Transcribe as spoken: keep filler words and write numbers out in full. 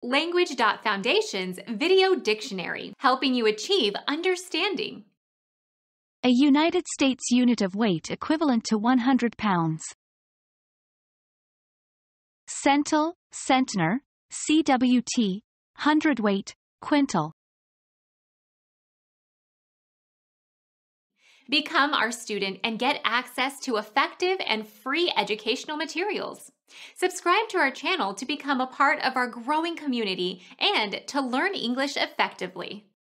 Language.Foundation's Video Dictionary, helping you achieve understanding. A United States unit of weight equivalent to one hundred pounds. Centile, centner, C W T, hundredweight, quintal. Become our student and get access to effective and free educational materials. Subscribe to our channel to become a part of our growing community and to learn English effectively.